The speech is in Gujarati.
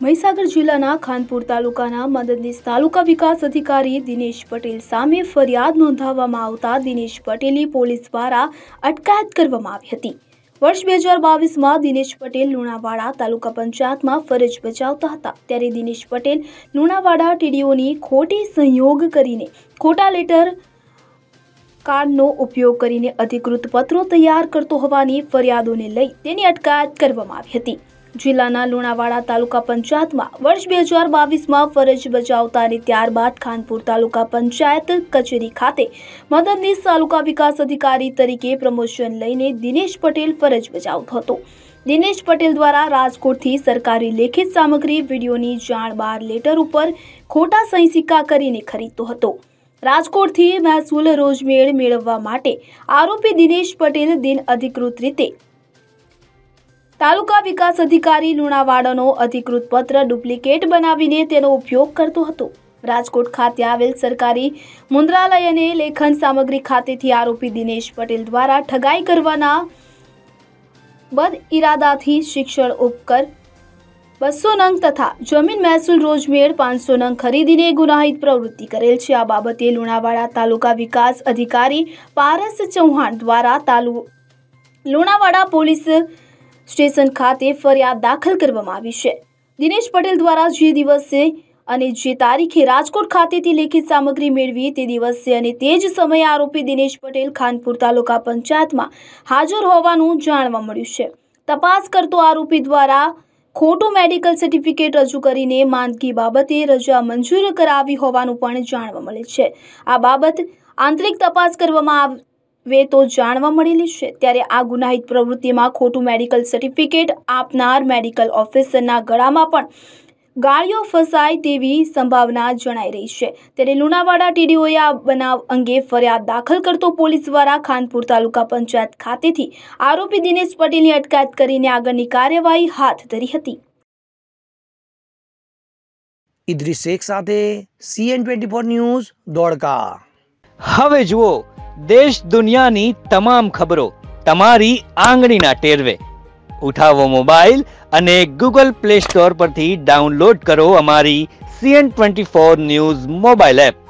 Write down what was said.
મહીસાગર જિલ્લાના ખાનપુર તાલુકાના મદદનીશ તાલુકા વિકાસ અધિકારી દિનેશ પટેલ સામે ફરિયાદ નોંધાવવામાં આવતા દિનેશ પટેલની પોલીસ દ્વારા અટકાયત કરવામાં આવી હતી। વર્ષ 2022માં દિનેશ પટેલ લુણાવાડા તાલુકા પંચાયતમાં ફરજ બજાવતા હતા ત્યારે દિનેશ પટેલ લુણાવાડા ટીડીઓની ખોટી સંયોગ કરીને ખોટા લેટર કાર્ડનો ઉપયોગ કરીને અધિકૃત પત્રો તૈયાર કરતો હોવાની ફરિયાદોને લઈ તેની અટકાયત કરવામાં આવી હતી। જિલ્લાના લુણાવાડા તાલુકા પંચાયતમાં વર્ષ 2022માં ફરજ બજાવતા અને ત્યારબાદ ખાનપુર તાલુકા પંચાયત કચેરી ખાતે મદદનીશ તાલુકા વિકાસ અધિકારી તરીકે પ્રમોશન લઈને દિનેશ પટેલ ફરજ બજાવતો હતો। દિનેશ પટેલ દ્વારા રાજકોટથી સરકારી લેખિત સામગ્રી વિડીયોની જાણ બાર લેટર ઉપર ખોટા સહી સિક્કા કરીને ખરીદતો હતો। રાજકોટથી મહેસૂલ રોજમેળ મેળવવા માટે આરોપી દિનેશ પટેલ બિન અધિકૃત રીતે તાલુકા વિકાસ અધિકારી લુણાવાડાનો અધિકૃત પત્ર ડુપ્લિકેટ બનાવીને તેનો ઉપયોગ કરતો હતો। રાજકોટ ખાતે આવેલ સરકારી મુદ્રાલય અને લેખન સામગ્રી ખાતેથી આરોપી દિનેશ પટેલ દ્વારા ઠગાઈ કરવાના બદ ઇરાદાથી શિક્ષણ ઉપકર 200 નંગ તથા જમીન મહેસૂલ રોજમેળ 500 નંગ ખરીદીને ગુનાહિત પ્રવૃત્તિ કરેલ છે। આ બાબતે લુણાવાડા તાલુકા વિકાસ અધિકારી પારસ ચૌહાણ દ્વારા લુણાવાડા પોલીસ સ્ટેશન ખાતે ફરિયાદ દાખલ કરવામાં આવી છે। દિનેશ પટેલ દ્વારા જે દિવસે અને જે તારીખે રાજકોટ ખાતેથી લેખિત સામગ્રી મેળવી તે દિવસે અને તે જ સમયે આરોપી દિનેશ પટેલ ખાનપુર તાલુકા પંચાયતમાં હાજર હોવાનું જાણવા મળ્યું છે। તપાસ કરતો આરોપી દ્વારા ખોટું મેડિકલ સર્ટિફિકેટ રજૂ કરીને માંદગી બાબતે રજા મંજૂર કરાવી હોવાનું પણ જાણવા મળે છે। આ બાબત આંતરિક તપાસ કરવામાં વે તો જાણવા મળેલી છે। ત્યારે આ ગુનાહિત પ્રવૃત્તિમાં ખોટું મેડિકલ સર્ટિફિકેટ આપનાર મેડિકલ ઓફિસરના ગળામાં પણ ગાળિયો ફસાય તેવી સંભાવના જણાઈ રહી છે। ત્યારે લુણાવાડા ટીડીઓએ આ બનાવ અંગે ફરિયાદ દાખલ કરતો પોલીસ દ્વારા ખાનપુર તાલુકા પંચાયત ખાતેથી આરોપી દિનેશ પટેલની અટકાયત કરીને આગળની કાર્યવાહી હાથ ધરી હતી। ઇદ્રીસ શેખ સાથે CN24 ન્યૂઝ ધોળકા। હવે જુઓ देश दुनियानी तमाम खबरों तमारी आंगळीना टेरवे। उठावो मोबाइल अने गूगल प्ले स्टोर पर थी डाउनलॉड करो अमारी CN24 न्यूज़ मोबाइल ऐप।